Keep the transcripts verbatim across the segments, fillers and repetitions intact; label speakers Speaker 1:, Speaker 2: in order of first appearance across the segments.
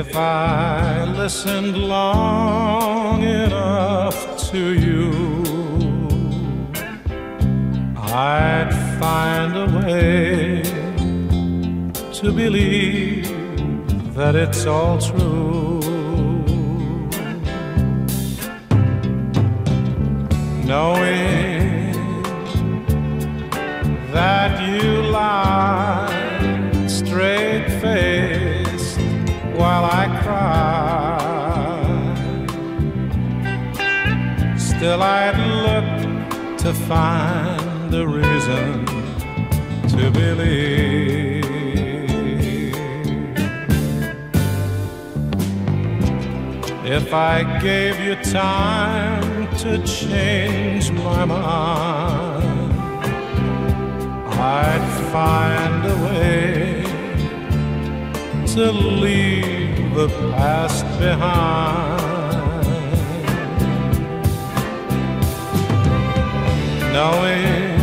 Speaker 1: If I listened long enough to you, I'd find a way to believe that it's all true. Knowing that you lied straight-faced while I cried, still I'd look to find a reason to believe. If I gave you time to change my mind, I'd find a way to leave the past behind. Knowing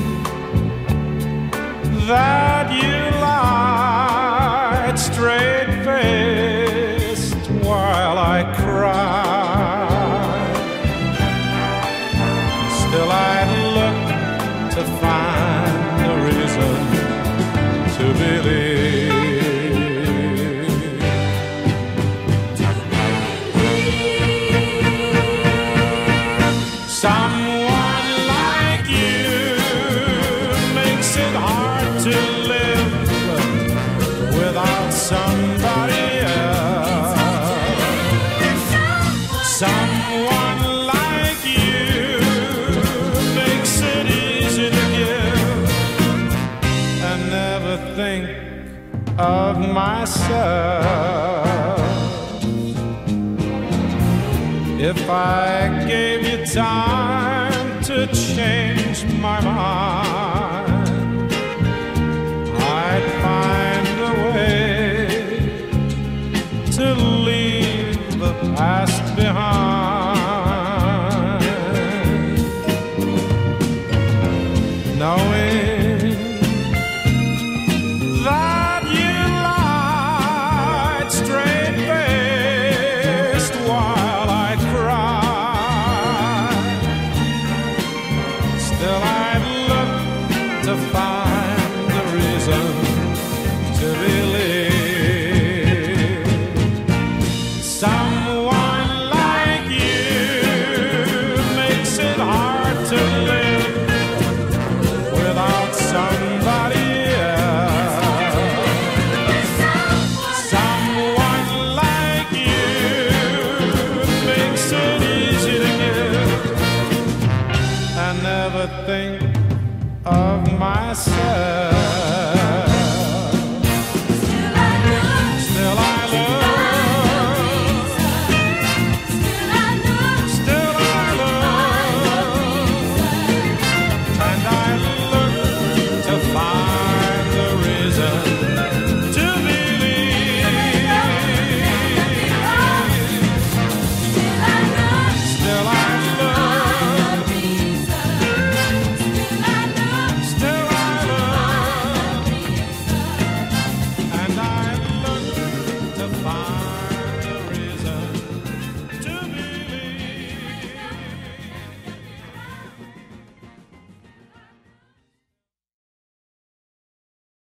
Speaker 1: that you lied straight-faced while I cried, still I'd look to find a reason to believe. Someone like you makes it hard to live without somebody else. Someone like you makes it easy to give and never think of myself. If I gave you time to change my mind, I'd find a way to leave the past behind. Knowing that you lied straight-faced while I cried, still I'd look to find a reason to believe. Someone like you makes it hard to live without somebody else. Someone like you makes it easy to give and never think of myself.